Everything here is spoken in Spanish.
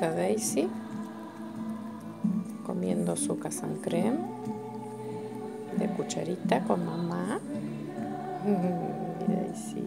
está Daisy comiendo su casan creme de cucharita con mamá. Daisy.